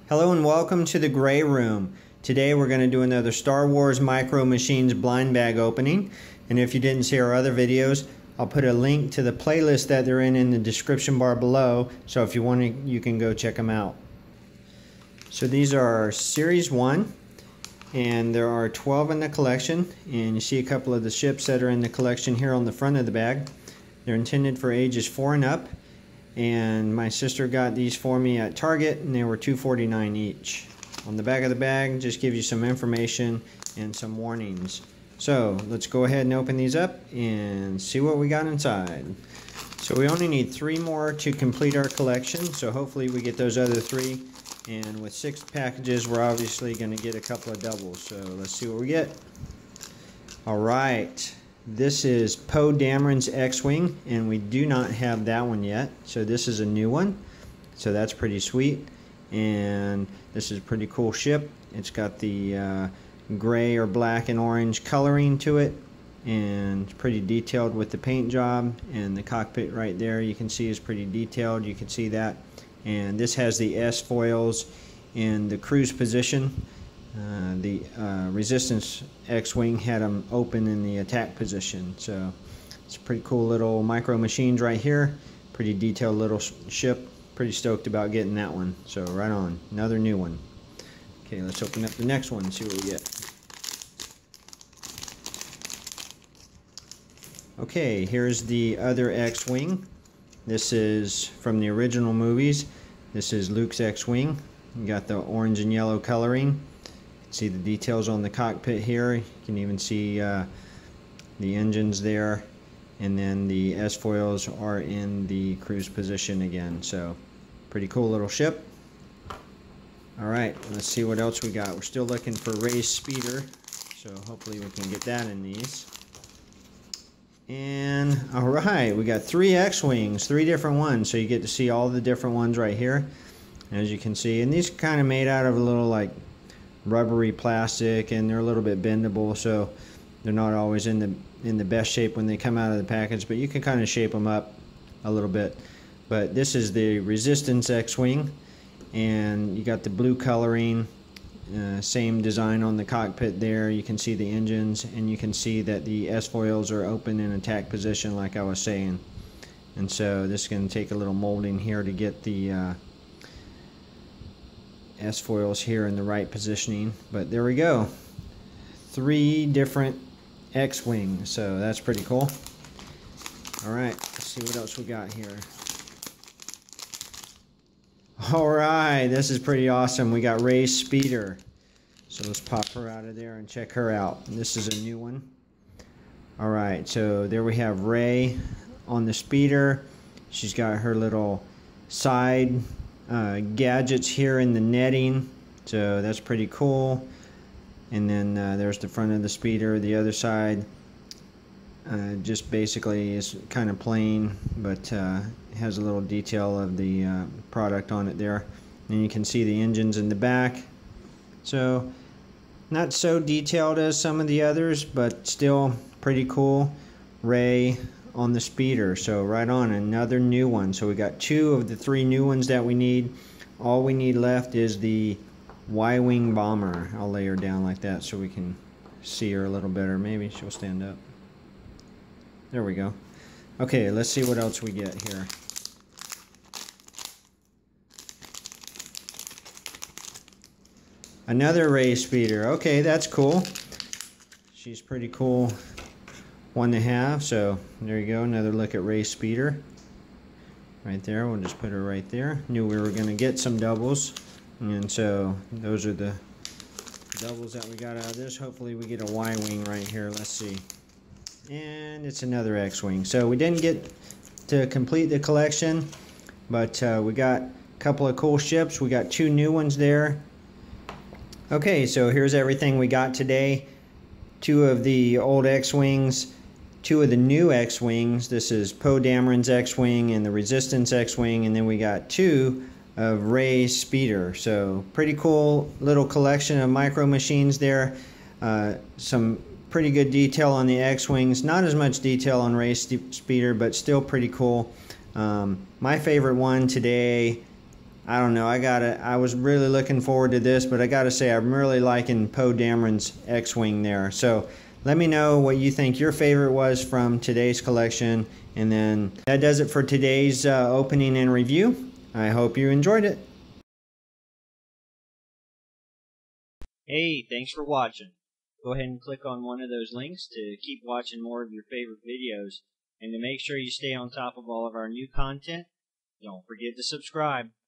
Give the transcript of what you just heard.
Hello and welcome to the Gray Room. Today we're going to do another Star Wars Micro Machines blind bag opening. And if you didn't see our other videos, I'll put a link to the playlist that they're in the description bar below. So if you want to, you can go check them out. So these are Series 1. And there are 12 in the collection. And you see a couple of the ships that are in the collection here on the front of the bag. They're intended for ages 4 and up. And my sister got these for me at Target, and they were $2.49 each. On the back of the bag just gives you some information and some warnings. So let's go ahead and open these up and see what we got inside. So we only need 3 more to complete our collection, so hopefully we get those other 3. And with 6 packages, we're obviously going to get a couple of doubles. So let's see what we get. Alright. This is Poe Dameron's X-Wing, and we do not have that one yet. So this is a new one. So that's pretty sweet. And this is a pretty cool ship. It's got the gray or black and orange coloring to it. And it's pretty detailed with the paint job. And the cockpit right there you can see is pretty detailed. You can see that. And this has the S foils in the cruise position. The Resistance X-Wing had them open in the attack position. So it's a pretty cool little micro machines right here. Pretty detailed little ship. Pretty stoked about getting that one. So right on. Another new one. Okay, let's open up the next one and see what we get. Okay, here's the other X-Wing. This is from the original movies. This is Luke's X-Wing. You got the orange and yellow coloring. See the details on the cockpit here. You can even see the engines there, and then the S foils are in the cruise position again. So pretty cool little ship. Alright, let's see what else we got. We're still looking for Rey's speeder, so hopefully we can get that in these. And alright, we got 3 X-Wings, 3 different ones, so you get to see all the different ones right here, as you can see. And these are kind of made out of a little like rubbery plastic, and they're a little bit bendable, so they're not always in the best shape when they come out of the package, but you can kind of shape them up a little bit. But this is the Resistance X-Wing, and you got the blue coloring, same design on the cockpit there. You can see the engines, and you can see that the S foils are open in attack position like I was saying. And so this is going to take a little molding here to get the S foils here in the right positioning, but there we go. 3 different X-Wings, so that's pretty cool. Alright, let's see what else we got here. Alright, this is pretty awesome. We got Rey's speeder. So let's pop her out of there and check her out. This is a new one. Alright, so there we have Rey on the speeder. She's got her little side gadgets here in the netting, so that's pretty cool. And then there's the front of the speeder. The other side just basically is kind of plain, but has a little detail of the product on it there. And you can see the engines in the back, so not so detailed as some of the others, but still pretty cool. Rey on the speeder, so right on, another new one. So we got 2 of the 3 new ones that we need. All we need left is the Y-Wing bomber. I'll lay her down like that so we can see her a little better. Maybe she'll stand up. There we go. Okay, let's see what else we get here. Another Rey speeder. Okay, that's cool. She's pretty cool one to have. So there you go, another look at Rey's speeder right there. We'll just put her right there. Knew we were going to get some doubles, and so those are the doubles that we got out of this. Hopefully we get a Y-Wing right here. Let's see. And it's another X-Wing. So we didn't get to complete the collection, but we got a couple of cool ships. We got 2 new ones there. Okay, so here's everything we got today. 2 of the old X-Wings, 2 of the new X-Wings. This is Poe Dameron's X-Wing and the Resistance X-Wing, and then we got 2 of Rey's speeder. So pretty cool little collection of micro machines there. Some pretty good detail on the X-Wings. Not as much detail on Rey's speeder, but still pretty cool. My favorite one today I don't know. I was really looking forward to this, but I gotta say I'm really liking Poe Dameron's X-Wing there. So let me know what you think your favorite was from today's collection. And then that does it for today's opening and review. I hope you enjoyed it. Hey, thanks for watching. Go ahead and click on one of those links to keep watching more of your favorite videos. And to make sure you stay on top of all of our new content, don't forget to subscribe.